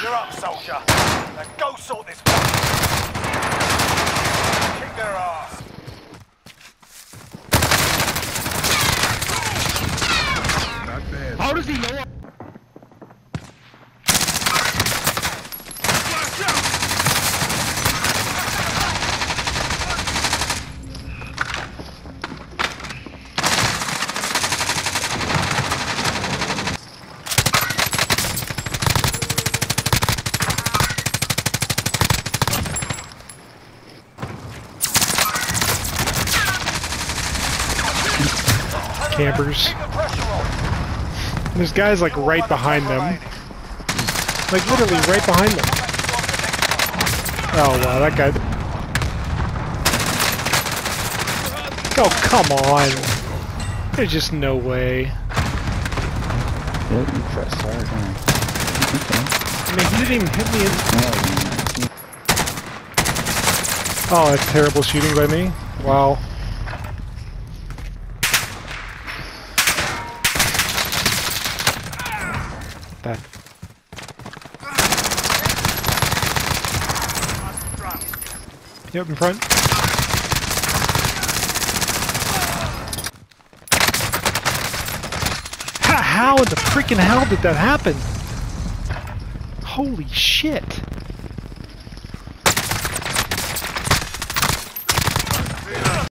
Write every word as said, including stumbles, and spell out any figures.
You're up, soldier. Now go sort this one. Kick their ass. Not bad. How does he know? Campers. There's guys like right behind them. Like literally right behind them. Oh wow, that guy. Oh come on. There's just no way. Yeah, you press hard, huh? I mean, he didn't even hit me in. Oh, that's terrible shooting by me. Wow. That. Yep, in front. How, how in the freaking hell did that happen? Holy shit.